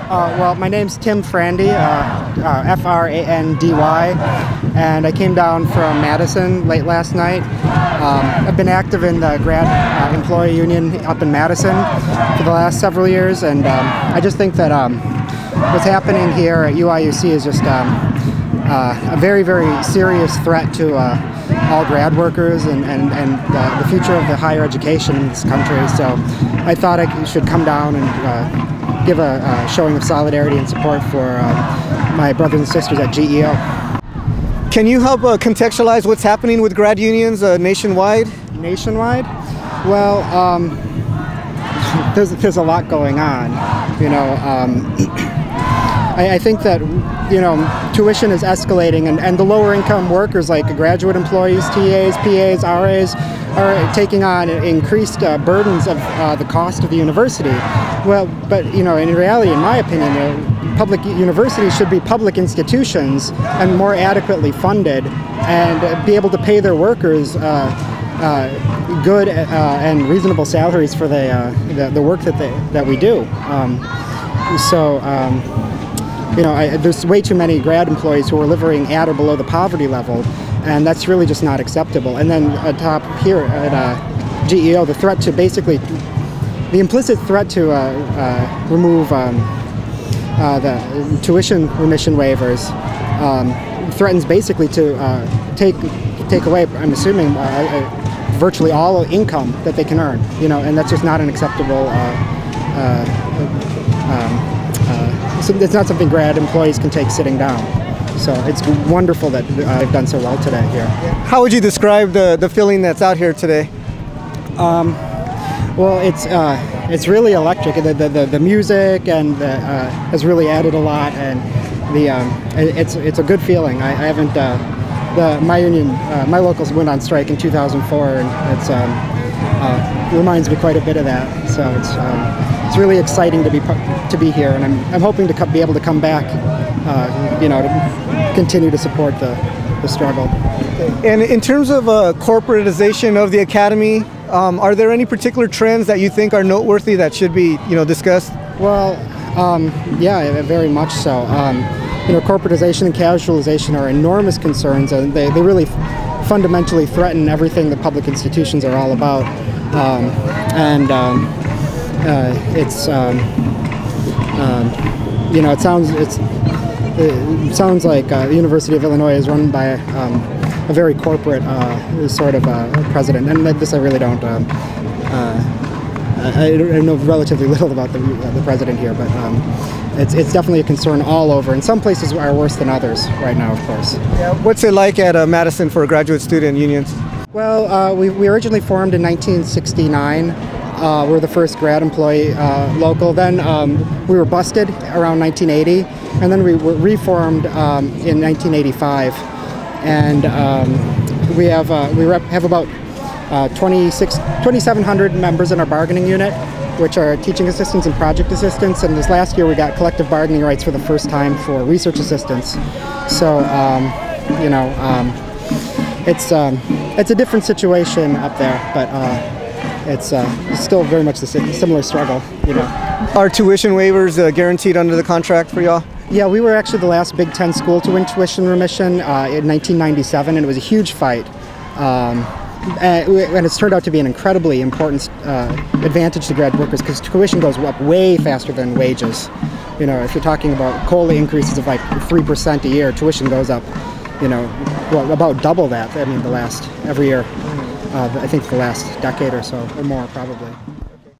Well, my name's Tim Frandy, F-R-A-N-D-Y, and I came down from Madison late last night. I've been active in the grad employee union up in Madison for the last several years, and I just think that what's happening here at UIUC is just a very, very serious threat to all grad workers and the future of the higher education in this country. So I thought I should come down and give a showing of solidarity and support for my brothers and sisters at GEO. Can you help contextualize what's happening with grad unions nationwide? Nationwide? Well, there's a lot going on. You know, I think that, you know, tuition is escalating, and the lower income workers like graduate employees, TAs, PAs, RAs are taking on increased burdens of the cost of the university. Well, but, you know, in reality, in my opinion, public universities should be public institutions and more adequately funded and be able to pay their workers good and reasonable salaries for the work that we do. You know, there's way too many grad employees who are living at or below the poverty level, and that's really just not acceptable. And then atop here at GEO, the threat to basically, the implicit threat to remove the tuition remission waivers threatens basically to take away, I'm assuming, virtually all income that they can earn. You know, and that's just not an acceptable. So it's not something grad employees can take sitting down. So it's wonderful that they've done so well today here. How would you describe the feeling that's out here today? Well, it's really electric. The music and has really added a lot, and it's a good feeling. I haven't my union, my locals went on strike in 2004, and it reminds me quite a bit of that. So it's really exciting to be here, and I'm hoping to be able to come back, you know, to continue to support the struggle. And in terms of corporatization of the academy, are there any particular trends that you think are noteworthy that should be, you know, discussed? Well, yeah, very much so. You know, corporatization and casualization are enormous concerns, and they really fundamentally threaten everything the public institutions are all about. You know, it sounds like the University of Illinois is run by a very corporate sort of president, and this I really don't. I know relatively little about the president here, but it's definitely a concern all over, and some places are worse than others right now, of course. Yeah. What's it like at Madison for graduate student unions? Well, we originally formed in 1969. We're the first grad employee local. Then we were busted around 1980, and then we were reformed in 1985. And we have about 2,700 members in our bargaining unit, which are teaching assistants and project assistants. And this last year we got collective bargaining rights for the first time for research assistants. So you know, it's a different situation up there, but it's still very much the similar struggle, you know. Are tuition waivers guaranteed under the contract for y'all? Yeah, we were actually the last Big Ten school to win tuition remission in 1997, and it was a huge fight. And it's turned out to be an incredibly important advantage to grad workers, because tuition goes up way faster than wages. You know, if you're talking about COLA increases of like 3% a year, tuition goes up, you know, well, about double that. I mean, every year. I think the last decade or so, or more probably.